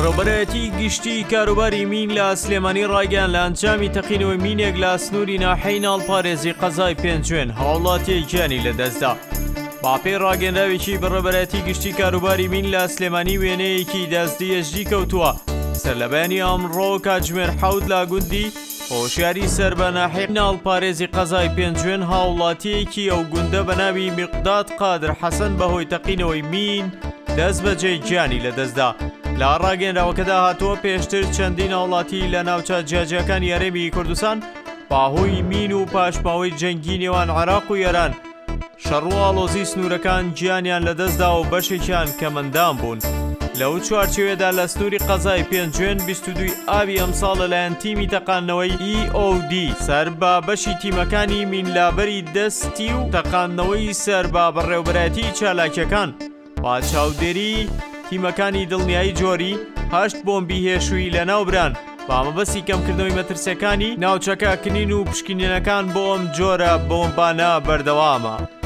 بەڕێوەبەرەتی گشتی کاروباری مین لە سلێمانی ڕایگەیاند لە ئەنجامی تەقینەوەی مینێک لە سنووری ناحەی ناڵپارێزی قەزای پێنجوێن هاوڵاتی گیانی لەدەستدا. باپێی ڕاگەندراوێکی بەڕێوەبەرەتی گشتی کاروباری مین لە سلێمانی وێنەیەکی دەستدێژی کەوتووە. سەرلەبەیانی ئەمڕۆ کاتژمێر 7 لە گوندی هۆشیاری سەر بە ناحەی ناڵپارێزی قەزای پێنجوێن هاوڵاتیەکی ئەو گوندە بە ناوی میقداد قادر حەسەن بەهۆی تەقینەوەی مین دەست بەجێ گیانی لەدەستدا. لە ڕاگەیەندراوەکەدا هاتووە پێشتر چەندین هاوڵاتی لە ناوچە جیاجیەکانی یاریمی کوردستان باهۆی مین و پاشماوەی جەنگی نێوان عێراق و ئێران شەڕ و ئاڵۆزی سنوورەکان گیانیان لەدەستدا و بەشێکیان کەمەندان بوون. لەو چوارچێوێدا لە سنووری قەزای پێنجوێن 22 ئاوی ئەمساڵ لەلایەن تیمی تەقاندنەوەی EOD سەر بە بەشی تیمەکانی مینلابەری دەستی و تەقاندنەوەی سەر بە بەڕێوەبەرەتی چالاکیەکان با چاودێری تیمەکانی دڵنیایی جۆری 8 بۆمبی هێشووی لەناوبران با مەبەستی کەمکردنەوەی مەترسیەکانی ناوچەکە کنین و پشکنینەکان بۆ ئەم جۆرە بۆمبانە بەردەوامە.